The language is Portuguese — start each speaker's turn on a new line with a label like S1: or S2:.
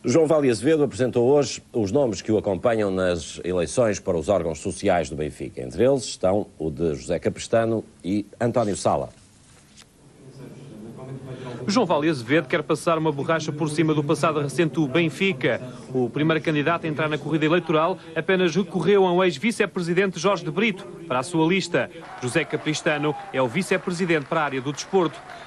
S1: João Vale Azevedo apresentou hoje os nomes que o acompanham nas eleições para os órgãos sociais do Benfica. Entre eles estão o de José Caprestano e António Sala.
S2: João Vale Azevedo quer passar uma borracha por cima do passado recente do Benfica. O primeiro candidato a entrar na corrida eleitoral apenas recorreu a um ex-vice-presidente Jorge de Brito para a sua lista. José Caprestano é o vice-presidente para a área do desporto.